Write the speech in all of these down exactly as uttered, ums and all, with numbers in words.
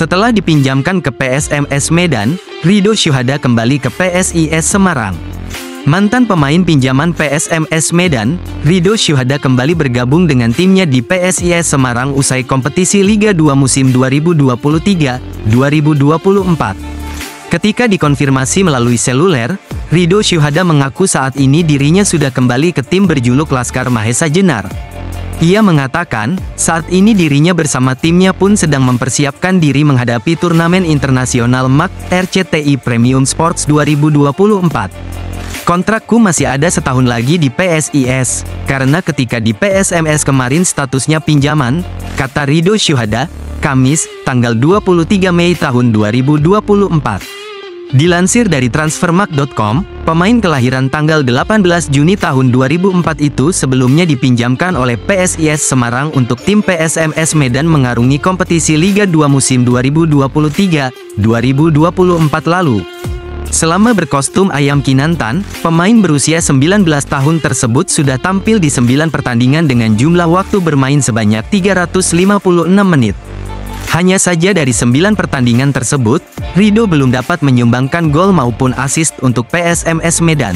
Setelah dipinjamkan ke P S M S Medan, Ridho Syuhada kembali ke P S I S Semarang. Mantan pemain pinjaman P S M S Medan, Ridho Syuhada kembali bergabung dengan timnya di P S I S Semarang usai kompetisi Liga dua musim dua ribu dua puluh tiga dua ribu dua puluh empat. Ketika dikonfirmasi melalui seluler, Ridho Syuhada mengaku saat ini dirinya sudah kembali ke tim berjuluk Laskar Mahesa Jenar. Ia mengatakan, saat ini dirinya bersama timnya pun sedang mempersiapkan diri menghadapi turnamen internasional M A C R C T I Premium Sports dua ribu dua puluh empat. Kontrakku masih ada setahun lagi di P S I S, karena ketika di P S M S kemarin statusnya pinjaman, kata Ridho Syuhada, Kamis, tanggal dua puluh tiga Mei tahun dua ribu dua puluh empat. Dilansir dari transfermarkt titik com, pemain kelahiran tanggal delapan belas Juni tahun dua ribu empat itu sebelumnya dipinjamkan oleh P S I S Semarang untuk tim P S M S Medan mengarungi kompetisi Liga dua musim dua ribu dua puluh tiga dua ribu dua puluh empat lalu. Selama berkostum ayam Kinantan, pemain berusia sembilan belas tahun tersebut sudah tampil di sembilan pertandingan dengan jumlah waktu bermain sebanyak tiga ratus lima puluh enam menit. Hanya saja dari sembilan pertandingan tersebut, Ridho belum dapat menyumbangkan gol maupun assist untuk P S M S Medan.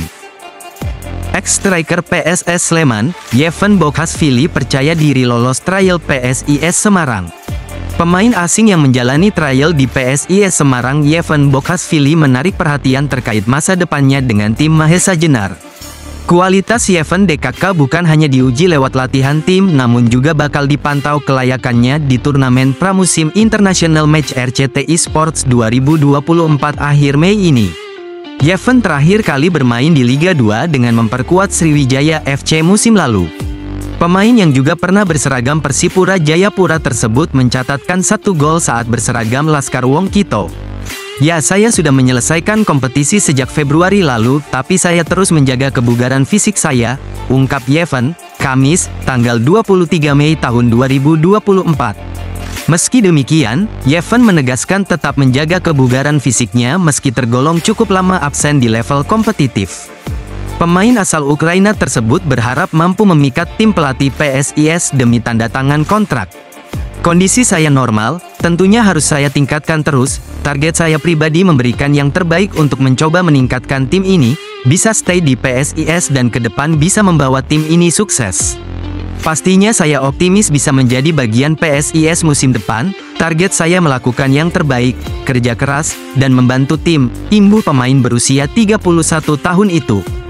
Ex-striker P S S Sleman, Yevan Boghazvili percaya diri lolos trial P S I S Semarang. Pemain asing yang menjalani trial di P S I S Semarang, Yevan Boghazvili menarik perhatian terkait masa depannya dengan tim Mahesa Jenar. Kualitas Yevan D K K bukan hanya diuji lewat latihan tim, namun juga bakal dipantau kelayakannya di turnamen pramusim International Match R C T I Sports dua ribu dua puluh empat akhir Mei ini. Yevan terakhir kali bermain di Liga dua dengan memperkuat Sriwijaya F C musim lalu. Pemain yang juga pernah berseragam Persipura Jayapura tersebut mencatatkan satu gol saat berseragam Laskar Wong Kito. Ya, saya sudah menyelesaikan kompetisi sejak Februari lalu, tapi saya terus menjaga kebugaran fisik saya, ungkap Yevan, Kamis, tanggal dua puluh tiga Mei tahun dua ribu dua puluh empat. Meski demikian, Yevan menegaskan tetap menjaga kebugaran fisiknya meski tergolong cukup lama absen di level kompetitif. Pemain asal Ukraina tersebut berharap mampu memikat tim pelatih P S I S demi tanda tangan kontrak. Kondisi saya normal, tentunya harus saya tingkatkan terus. Target saya pribadi memberikan yang terbaik untuk mencoba meningkatkan tim ini, bisa stay di P S I S dan ke depan bisa membawa tim ini sukses. Pastinya saya optimis bisa menjadi bagian P S I S musim depan. Target saya melakukan yang terbaik, kerja keras, dan membantu tim, imbuh pemain berusia tiga puluh satu tahun itu.